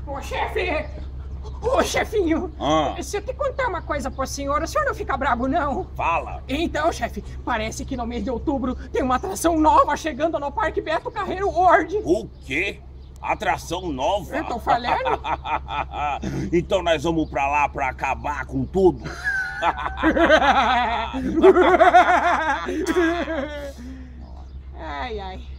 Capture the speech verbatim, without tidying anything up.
Ô, chefe! Ô, chefinho! Ah. Se eu te contar uma coisa pro senhor, o senhor não fica brabo, não? Fala. Então, chefe, parece que no mês de outubro tem uma atração nova chegando no Parque Beto Carreiro World. O quê? Atração nova? Eu tô falando? Então nós vamos pra lá pra acabar com tudo? Ai, ai.